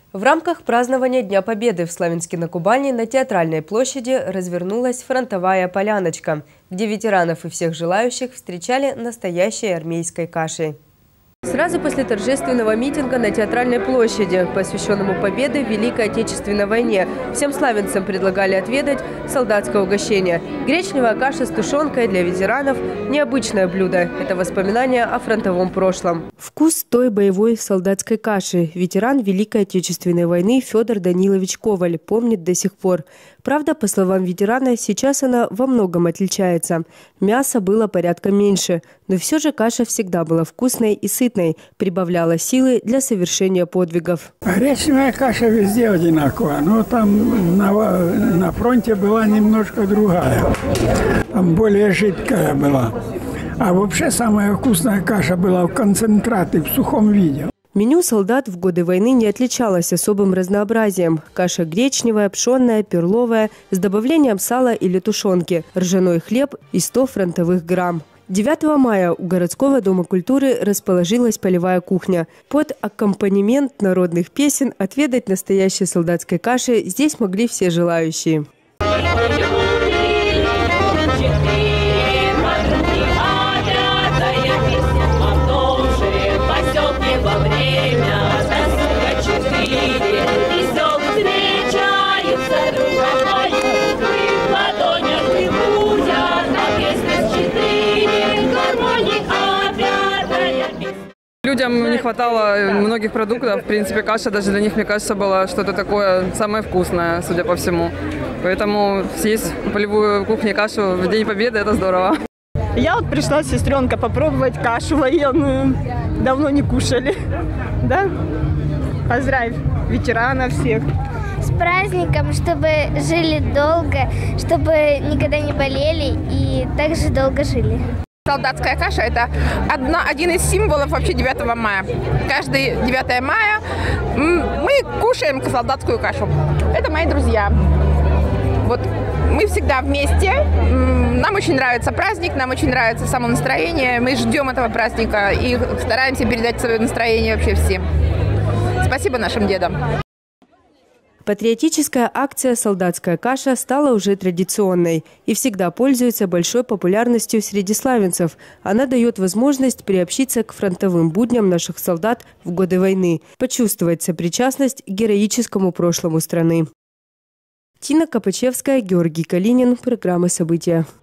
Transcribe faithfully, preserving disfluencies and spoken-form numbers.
В рамках празднования Дня Победы в Славянске-на-Кубани на Театральной площади развернулась фронтовая поляночка, где ветеранов и всех желающих встречали настоящей армейской кашей. Сразу после торжественного митинга на Театральной площади, посвященному победе в Великой Отечественной войне, всем славянцам предлагали отведать солдатское угощение. Гречневая каша с тушенкой для ветеранов – необычное блюдо. Это воспоминания о фронтовом прошлом. Вкус той боевой солдатской каши ветеран Великой Отечественной войны Федор Данилович Коваль помнит до сих пор. Правда, по словам ветерана, сейчас она во многом отличается. Мяса было порядка меньше, но все же каша всегда была вкусной и сытной, прибавляла силы для совершения подвигов. Гречневая каша везде одинаковая, но там на, на фронте была немножко другая, там более жидкая была. А вообще самая вкусная каша была в концентрате, в сухом виде. Меню солдат в годы войны не отличалось особым разнообразием. Каша гречневая, пшенная, перловая, с добавлением сала или тушенки, ржаной хлеб и сто фронтовых грамм. девятого мая у городского дома культуры расположилась полевая кухня. Под аккомпанемент народных песен отведать настоящей солдатской каши здесь могли все желающие. Людям не хватало многих продуктов. В принципе, каша даже для них, мне кажется, была что-то такое самое вкусное, судя по всему. Поэтому съесть полевую кухню кашу в День Победы – это здорово. Я вот пришла, сестренка, попробовать кашу военную. Давно не кушали. Да? Поздравь ветеранов всех. С праздником, чтобы жили долго, чтобы никогда не болели и также долго жили. Солдатская каша – это одна, один из символов вообще девятого мая. Каждое девятое мая мы кушаем солдатскую кашу. Это мои друзья. Вот мы всегда вместе. Нам очень нравится праздник, нам очень нравится само настроение. Мы ждем этого праздника и стараемся передать свое настроение вообще всем. Спасибо нашим дедам. Патриотическая акция «Солдатская каша» стала уже традиционной и всегда пользуется большой популярностью среди славянцев. Она дает возможность приобщиться к фронтовым будням наших солдат в годы войны, почувствовать сопричастность к героическому прошлому страны. Тина Копачевская, Георгий Калинин. Программа «События».